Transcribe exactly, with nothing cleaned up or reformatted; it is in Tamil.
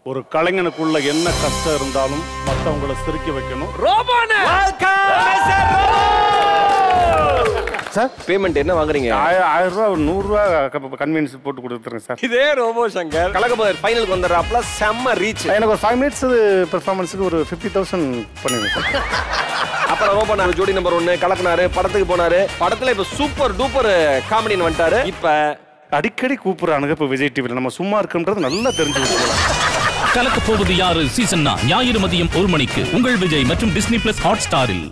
ஒரு கலைஞனுக்குள்ள என்ன கஷ்டம் இருந்தாலும் மற்றவங்களை சிரிக்க வைக்கணும். சார் பேமெண்ட் என்ன வாங்குறீங்க? ஆயிரம் ரூபா நூறு ரூபா கன்வீனியன்ஸ் போட்டு கொடுத்துருங்க சார். இதே ரோபோ சங்கர் கலகபோதர் ஃபைனலுக்கு வந்துடுறாப்ல, செம்ம ரீச். எனக்கு ஒரு ஃபைவ் மினிட்ஸ் பெர்ஃபார்மன்ஸுக்கு ஒரு ஃபிஃப்டி தௌசண்ட் பண்ணுங்க சார். அப்புறம் ரோபோ நான் ஜோடி நம்பர் ஒன்னு கலக்குனாரு, படத்துக்கு போனாரு. படத்துல இப்ப சூப்பர் டூப்பர் காமெடின்னு வந்துட்டாரு. இப்ப அடிக்கடி கூப்பிடுறானுங்க இப்ப விஜய் டிவில. நம்ம சும்மா இருக்குன்றது நல்லா தெரிஞ்சு வச்சுக்கலாம். கலக்க போவது யாரு சீசன் ஞாயிறு மதியம் ஒரு மணிக்கு உங்கள் விஜய் மற்றும் டிஸ்னி பிளஸ் ஹாட் ஸ்டாரில்.